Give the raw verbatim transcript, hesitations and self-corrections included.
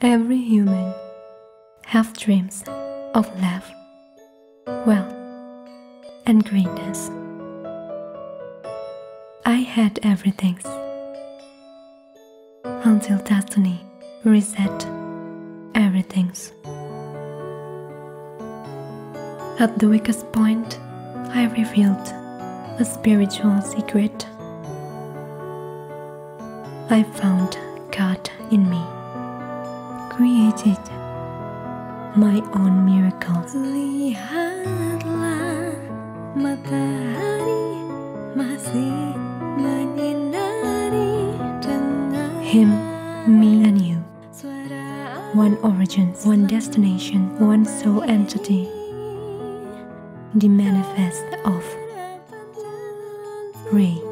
Every human have dreams of love, wealth, and greatness. I had everything until destiny reset everything. At the weakest point, I revealed a spiritual secret. I found God in me, created my own miracles. Lihatlah matahari masih menyinari dengan Him, me and you. One origin, one destination, one soul entity. The manifest of Ray.